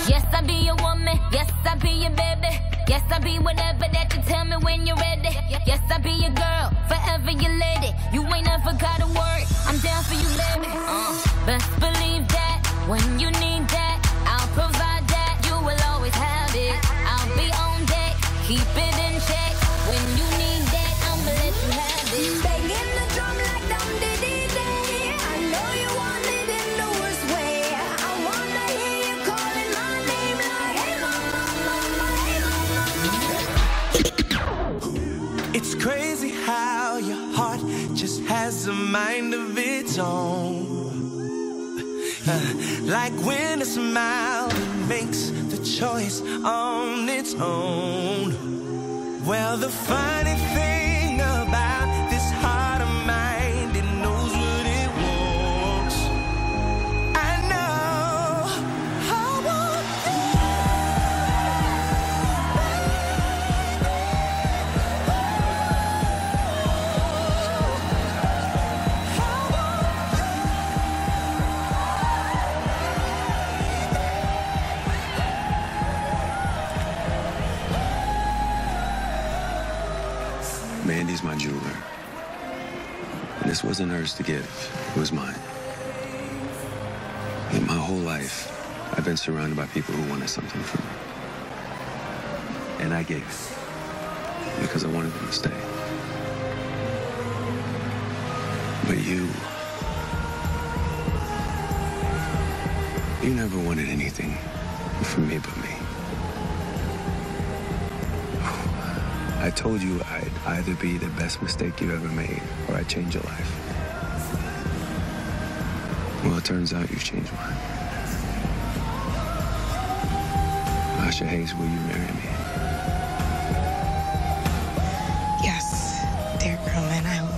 Yes, I be your woman. Yes, I be your baby. Yes, I be whatever that you tell me when you're ready. Yes, I be your girl, forever your lady. You ain't never gotta worry, I'm down for you, baby. Best believe that when you need that, I'll provide that. You will always have it. I'll be on deck, keep it in check. When you need that, I'ma let you have it. Banging the drum like dum diddy day. I know you want it in the worst way. I wanna hear you calling my name like, hey mama, mama, hey mama. It's crazy how your heart just has a mind of its own. Like when a smile makes the choice on its own. Well, the funny thing about this heart of mine, it knows what it wants. I know I want Mandy's my jeweler. And this wasn't hers to give, it was mine. In my whole life, I've been surrounded by people who wanted something from me. And I gave it, because I wanted them to stay. But you never wanted anything from me but me. I told you I'd either be the best mistake you ever made, or I'd change your life. Well, it turns out you've changed mine. Ahsha Hayes, will you marry me? Yes, dear Roman, I will.